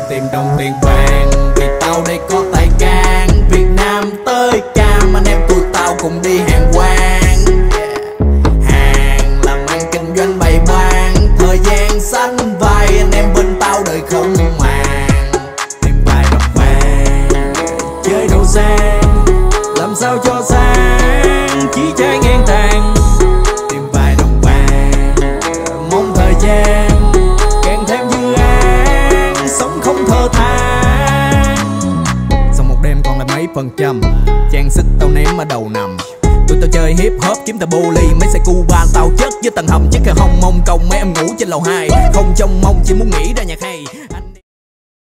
tìm đồng tiền vàng vì tao đây có tài can. Việt Nam tới Cam anh em tụi tao cùng đi hàng quán. Hàng làm ăn kinh doanh bày bán, thời gian xanh vai anh em bên tao đời không màng. Tìm vài đồng vàng chơi đồ sang, làm sao cho sang chỉ trái ngang tàn. Tìm vài đồng vàng mong thời gian kèm thêm dự án sống không thơ than. Sau một đêm còn lại mấy phần trăm, trang sức tao ném ở đầu nằm. Tụi tao chơi hip hop kiếm tao bô ly, mấy xe Cuba tao chất với tầng hầm chiếc hồng mong cầu mấy em ngủ trên lầu 2. Không trông mong chỉ muốn nghĩ ra nhạc hay.